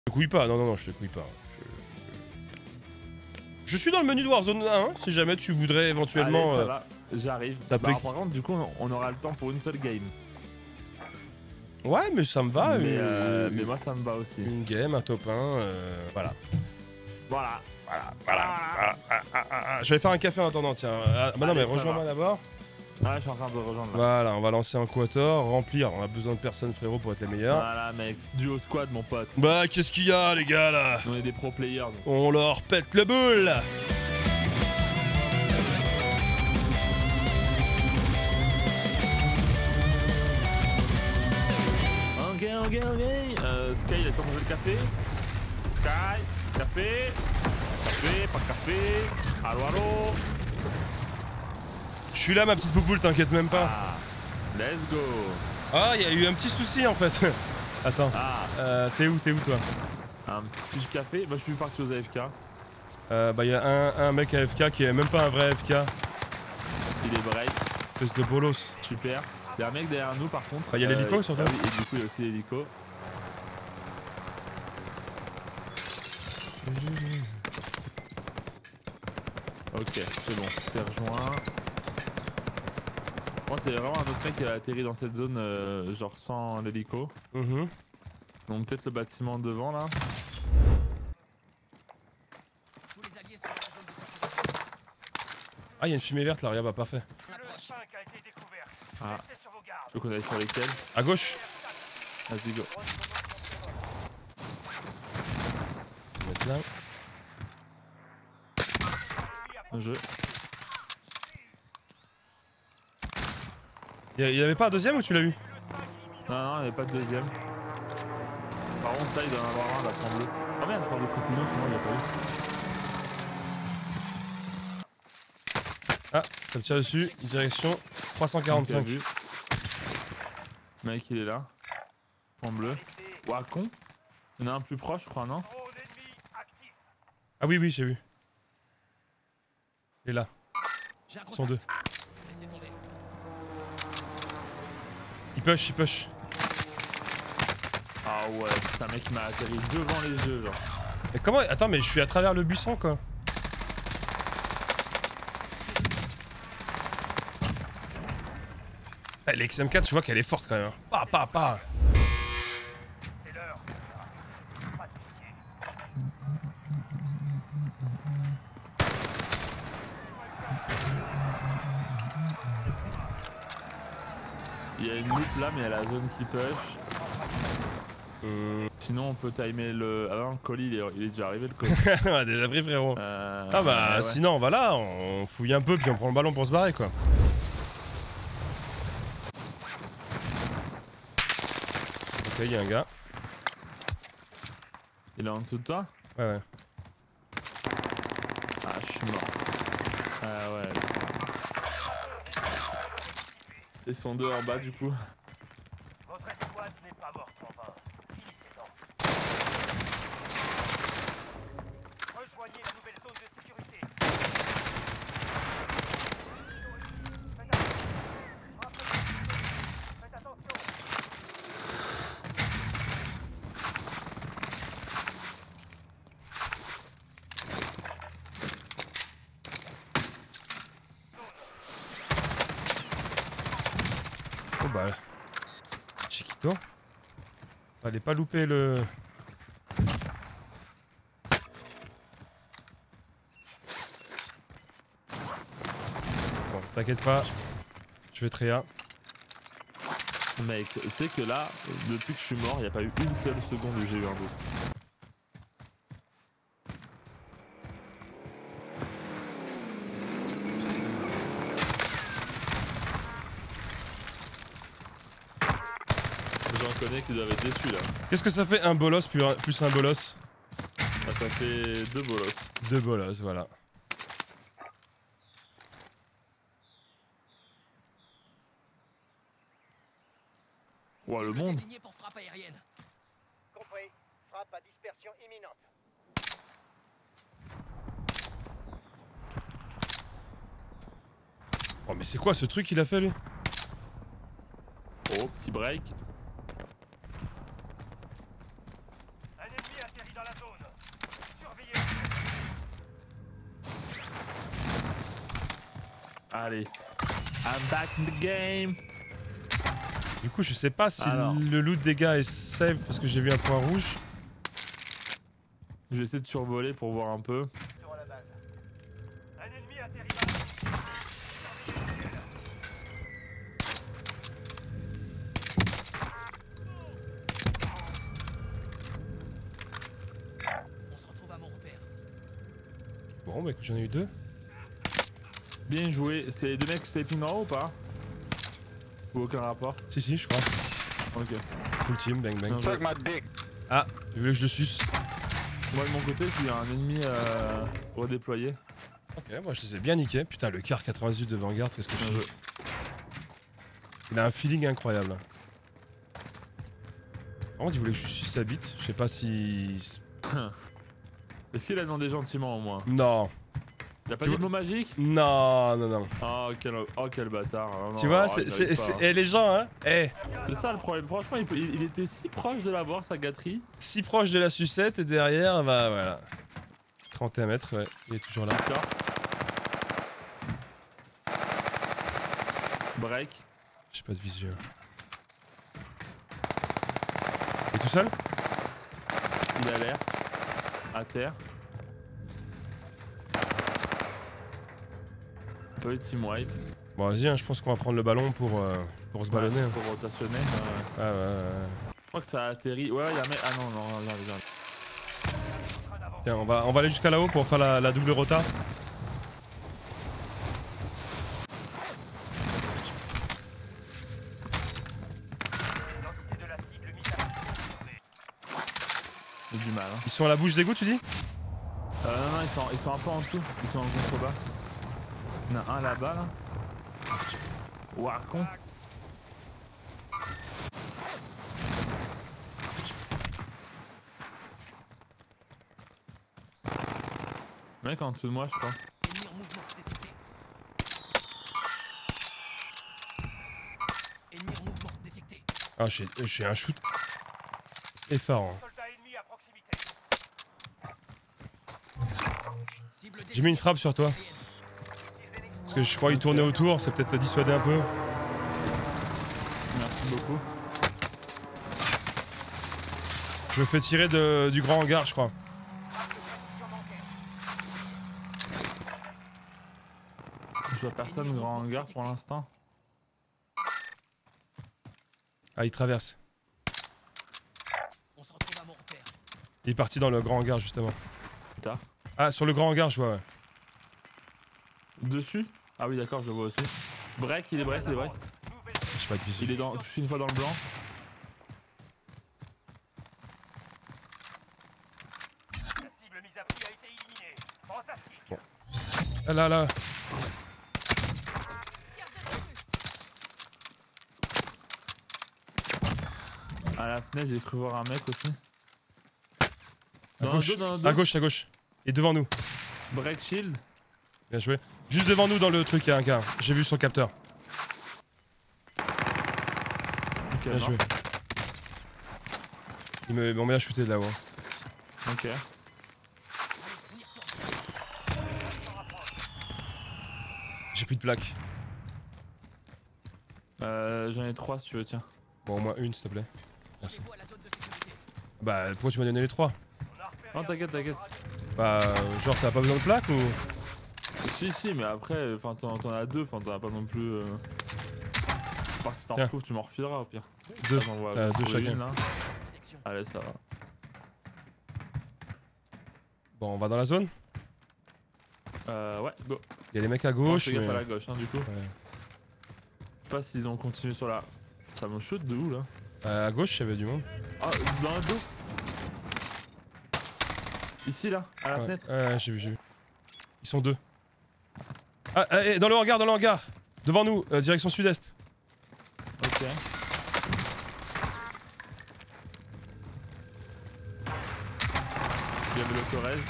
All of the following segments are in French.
Je te couille pas, non, non, non, je te couille pas. Je suis dans le menu de Warzone 1, si jamais tu voudrais éventuellement... Allez, ça va, j'arrive. Bah, par contre, du coup, on aura le temps pour une seule game. Ouais, mais ça me va. Mais moi, ça me va aussi. Une game, un top 1, voilà. Voilà. Je vais faire un café en attendant, tiens. Ah, bah non, mais rejoins-moi d'abord. Ouais, je suis en train de rejoindre là. Voilà, on va lancer un quator, remplir. On a besoin de personnes, frérot, pour être les meilleurs. Voilà, mec, duo squad, mon pote. Bah, qu'est-ce qu'il y a, les gars, là? On est des pro players. Donc. On leur pète le boule. Ok. Sky, il a commencé le café. Sky, café. Café, pas de café. Allo, allo. Je suis là, ma petite poupoule, t'inquiète même pas. Ah, let's go. Ah, il y a eu un petit souci, en fait. Attends. Ah. T'es où, toi? Un petit café. Bah, je suis parti aux AFK. Bah, il y a un mec AFK qui est même pas un vrai AFK. Il est break. Espèce de bolos. Super. Il y a un mec derrière nous, par contre. Ah, il y a l'hélico sur toi? Ah oui, et du coup, il y a aussi l'hélico. Ok, c'est bon, c'est rejoint. Moi, c'est vraiment un autre mec qui a atterri dans cette zone, genre sans l'hélico. Donc peut-être le bâtiment devant là. Ah, il y a une fumée verte là, regarde, bah parfait. Ah, je veux qu'on aille sur lesquels. À gauche. Vas-y, go. On va mettre là. Un jeu. Il y avait pas un deuxième ou tu l'as eu? Non, non, il n'y avait pas de deuxième. Par contre, là, il doit en avoir un, là, prend bleu. Oh merde, prend de précision, sinon il n'y a pas eu. Ah, ça me tire dessus, direction 345. Okay, vu. Le mec, il est là. Point bleu. Ouah, con. Il y en a un plus proche, je crois, non? Ah oui, oui, j'ai vu. Il est là. Ils sont deux. Il push. Ah ouais, c'est un mec qui m'a atterri devant les yeux, genre. Mais comment? Attends, mais je suis à travers le buisson, quoi. Eh, l'XM4, tu vois qu'elle est forte quand même. Pas. C'est l'heure, pas de pitié. Il y a une loupe là, mais il y a la zone qui push. Sinon, on peut timer le. Ah non, le colis, il est déjà arrivé, le colis. On a déjà pris, frérot. Ah bah, ouais. sinon, voilà, on fouille un peu, puis on prend le ballon pour se barrer, quoi. Ok, il y a un gars. Il est en dessous de toi? Ouais. Ah, je suis mort. Ah ouais. Ils sont deux en bas, du coup. Votre escouade n'est pas morte en vain. Finissez-en. Rejoignez la nouvelle zone de sécurité. Faites attention. Oh bah, Chiquito. Fallait pas louper le... Bon, t'inquiète pas, je vais tréa. Mec, tu sais que là, depuis que je suis mort, il n'y a pas eu une seule seconde où j'ai eu un doute. J'en connais qui doivent être déçus là. Qu'est-ce que ça fait un bolos plus un bolos? Ah, ça fait deux bolos. Deux bolos, voilà. Ouah, le monde. Compris. Frappe à dispersion imminente. Oh mais c'est quoi ce truc qu'il a fait lui? Oh, petit break. Un ennemi Allez. I'm back in the game. Du coup, je sais pas si Alors. le loot des gars est safe parce que j'ai vu un point rouge. Je vais essayer de survoler pour voir un peu. Sur la base. Un ennemi atterri. On se retrouve à mon repère. Bon, bah écoute, j'en ai eu 2. Bien joué. C'est les deux mecs sleeping en haut ou pas? Ou aucun rapport? Si, je crois. Ok. Full team, bang bang. Bien joué. Ah, tu voulais que je le suce? Moi de mon côté, il y a un ennemi redéployé. Ok, moi je les ai bien niqués. Putain, le car 98 de Vanguard, qu'est-ce que je Bien joué. fais? Il a un feeling incroyable. Par contre, il voulait que je suce sa bite. Je sais pas si. Est-ce qu'il a demandé gentiment au moins? Non. Il a pas Tu dit le vois- mot magique? Non. Oh quel bâtard. Non, Tu non, vois, alors, il arrive pas, hein. eh, les gens, hein. Eh, C'est ça le problème. Franchement, il était si proche de l'avoir, sa gâterie. si proche de la sucette et derrière, bah voilà. 31 mètres, ouais, il est toujours là. Ça. Break. J'ai pas de visu. Il est tout seul? Il a l'air. À terre. Pas eu de team wipe. Bon, vas-y, hein, je pense qu'on va prendre le ballon pour se ballonner. Ouais, hein. pour rotationner. Ouais. Je crois que ça a atterri. Ouais, il y a un mec. Ah non, regarde. Tiens, on va aller jusqu'à là-haut pour faire la double rota. L'entité de la cible mise à surveiller. J'ai du mal. Hein. Ils sont à la bouche d'égout, tu dis? Non, ils sont un peu en dessous. Ils sont en contrebas. Il y en a un là-bas là. Ouah, con. Mec en dessous de moi, je crois. Ennemi en mouvement détecté. Ennemi en mouvement détecté. Ah, j'ai un shoot effarant. Soldat ennemi à proximité. Cible J'ai mis une frappe sur toi. aérienne. Parce que je crois qu'il tournait autour, c'est peut-être dissuader un peu. Merci beaucoup. Je me fais tirer du grand hangar, je crois. Je vois personne grand hangar pour l'instant. Ah, il traverse. On se retrouve à mon repère. Il est parti dans le grand hangar, justement. Plus tard. Ah, sur le grand hangar, je vois, ouais. Dessus? Ah oui, d'accord, je le vois aussi. Break, il est break. Nouvelle J'ai pas de visu. Il est touché une fois dans le blanc. La cible mise à prix a été éliminée. Fantastique. Ah, là. À la fenêtre, j'ai cru voir un mec aussi. À Dans gauche. le dos, dans le dos. À gauche. Et devant nous. Break shield. Bien joué. Juste devant nous dans le truc, il y a un gars. J'ai vu son capteur. Ok, Bien mort. joué. Ils m'ont bien shooté de là-haut. Hein. Ok. J'ai plus de plaques. J'en ai 3 si tu veux, tiens. Bon, au moins une, s'il te plaît. Merci. Rendez-vous à la zone de sécurité. Bah, pourquoi tu m'as donné les 3? On a repéré Non, un t'inquiète. Bah, genre, t'as pas besoin de plaques ou? Si, mais après, enfin, t'en as 2, enfin, t'en as pas non plus. À part si t'en Tiens. retrouves, tu m'en refileras au pire. 2. J'en vois Deux trouver chacun. une, là. Protection. Allez, ça va. Bon, on va dans la zone. Ouais, go. Il y a les mecs à Bon, gauche. fais gaffe mais- à la gauche, hein, du coup. Ouais. Je sais pas s'ils ont continué sur la. Ça me shoot de où là? À gauche, il y avait du monde. Ah, dans le dos. Ici là, à la Ouais, fenêtre. ouais, j'ai vu. Ils sont 2. Ah, dans le hangar. Devant nous, direction sud-est. Ok. Il y avait le Corrèze.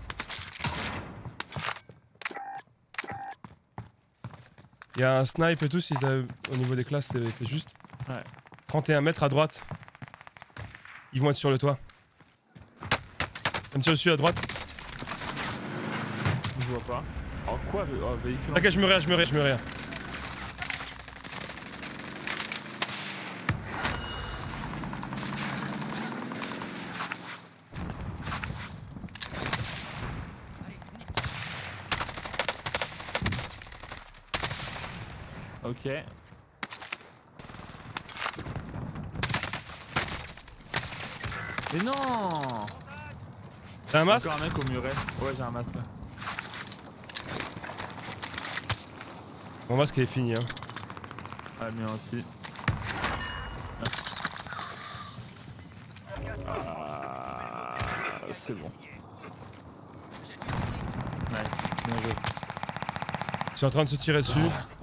Il y a un snipe et tout, si au niveau des classes, c'est juste. Ouais. 31 mètres à droite. Ils vont être sur le toit. Un petit dessus à droite. Je vois pas. Oh quoi? Oh, véhicule. Ok, je me réa. Allez, venez. Ok. Mais non! T'as un masque? Encore un mec au muret. Ouais, j'ai un masque là. Mon masque est fini, hein. Ah, le mien aussi. Ah, c'est bon. Nice, bien joué. Ils sont en train de se tirer dessus.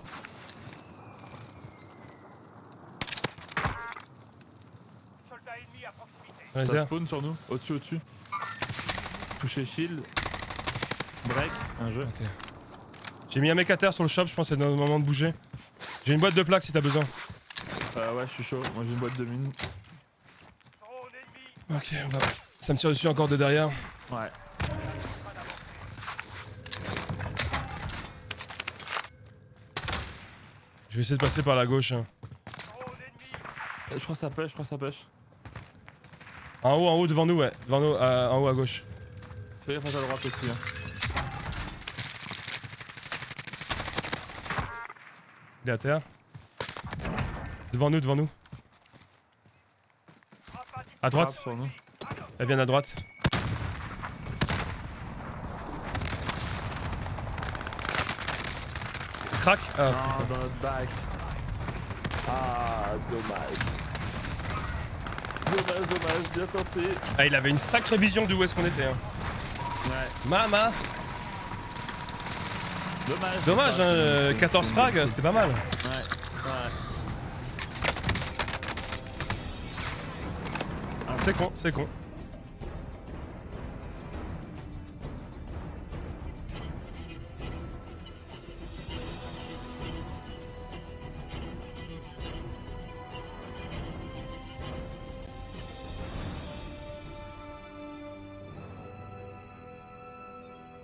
Soldat ennemi à proximité. Dans les Ça airs. spawn sur nous, au-dessus. Toucher shield. Break, un jeu. Ok. J'ai mis un mec à terre sur le shop, je pense que c'est le moment de bouger. J'ai une boîte de plaques si t'as besoin. Ouais, je suis chaud. Moi j'ai une boîte de mine. Drone ennemi. Ok, on va. Ça me tire dessus encore de derrière. Ouais. Je vais essayer de passer par la gauche. Hein. Drone ennemi. Je crois que ça pêche, En haut, devant nous, ouais. Devant nous, en haut à gauche. Fais gaffe à ta droite aussi. Hein. Il est à terre. Devant nous. À droite. Frappe sur nous. Elle vient à droite. Crac. Ah, Non, putain. dans notre bac. Ah, dommage. Dommage, bien tenté. Ah, il avait une sacrée vision d'où est-ce qu'on était. Hein. Ouais, Mama. dommage. Dommage, hein, 14 frags, c'était pas mal. Ouais. C'est con.